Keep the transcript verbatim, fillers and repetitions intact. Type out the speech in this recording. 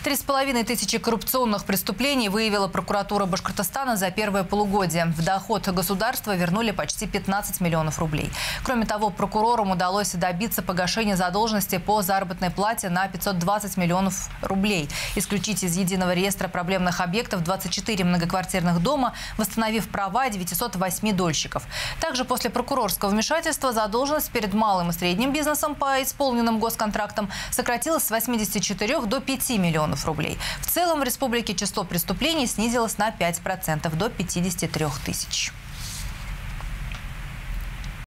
Три с половиной тысячи коррупционных преступлений выявила прокуратура Башкортостана за первое полугодие. В доход государства вернули почти пятнадцать миллионов рублей. Кроме того, прокурорам удалось добиться погашения задолженности по заработной плате на пятьсот двадцать миллионов рублей. Исключить из единого реестра проблемных объектов двадцать четыре многоквартирных дома, восстановив права девятисот восьми дольщиков. Также после прокурорского вмешательства задолженность перед малым и средним бизнесом по исполненным госконтрактам сократилась с восьмидесяти четырёх до пяти миллионов рублей. В целом в республике число преступлений снизилось на пять процентов до пятидесяти трёх тысяч.